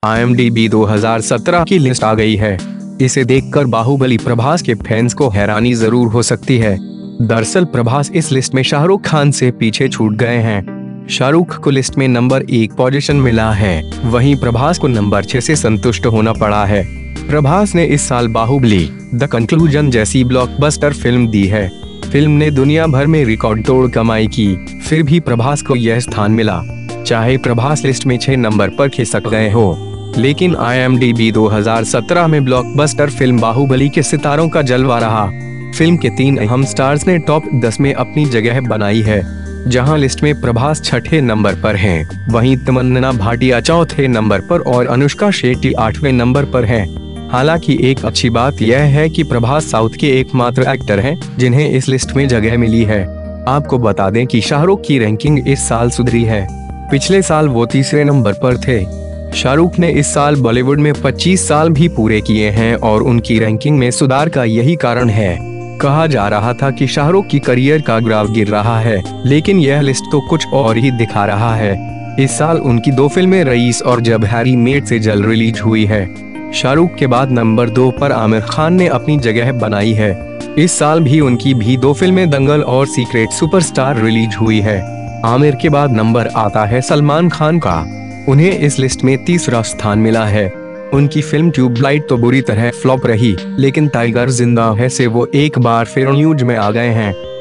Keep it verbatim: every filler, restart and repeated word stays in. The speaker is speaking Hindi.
आई एम डी बी दो हज़ार सत्रह की लिस्ट आ गई है। इसे देखकर बाहुबली प्रभास के फैंस को हैरानी जरूर हो सकती है। दरअसल प्रभास इस लिस्ट में शाहरुख खान से पीछे छूट गए हैं। शाहरुख को लिस्ट में नंबर एक पोजीशन मिला है, वहीं प्रभास को नंबर छह से संतुष्ट होना पड़ा है। प्रभास ने इस साल बाहुबली द कंक्लूजन जैसी ब्लॉकबस्टर फिल्म दी है। फिल्म ने दुनिया भर में रिकॉर्ड तोड़ कमाई की, फिर भी प्रभास को यह स्थान मिला। चाहे प्रभास लिस्ट में छह नंबर पर खिसक गए हो, लेकिन आई एम डी बी दो हज़ार सत्रह में ब्लॉकबस्टर फिल्म बाहुबली के सितारों का जलवा रहा। फिल्म के तीन अहम स्टार्स ने टॉप दस में अपनी जगह बनाई है, जहां लिस्ट में प्रभास छठे नंबर पर हैं, वहीं तमन्ना भाटिया चौथे नंबर पर और अनुष्का शेट्टी आठवें नंबर पर हैं। हालांकि एक अच्छी बात यह है कि प्रभास साउथ के एकमात्र एक्टर हैं जिन्हें इस लिस्ट में जगह मिली है। आपको बता दें कि शाहरुख की रैंकिंग इस साल सुधरी है। पिछले साल वो तीसरे नंबर पर थे। शाहरुख ने इस साल बॉलीवुड में पच्चीस साल भी पूरे किए हैं और उनकी रैंकिंग में सुधार का यही कारण है। कहा जा रहा था कि शाहरुख की करियर का ग्राफ गिर रहा है, लेकिन यह लिस्ट तो कुछ और ही दिखा रहा है। इस साल उनकी दो फिल्में रईस और जब हैरी मेट से जल्द रिलीज हुई है। शाहरुख के बाद नंबर दो पर आमिर खान ने अपनी जगह बनाई है। इस साल भी उनकी भी दो फिल्में दंगल और सीक्रेट सुपरस्टार रिलीज हुई है। आमिर के बाद नंबर आता है सलमान खान का। उन्हें इस लिस्ट में तीसरा स्थान मिला है। उनकी फिल्म ट्यूबलाइट तो बुरी तरह फ्लॉप रही, लेकिन टाइगर जिंदा है से वो एक बार फिर न्यूज में आ गए हैं।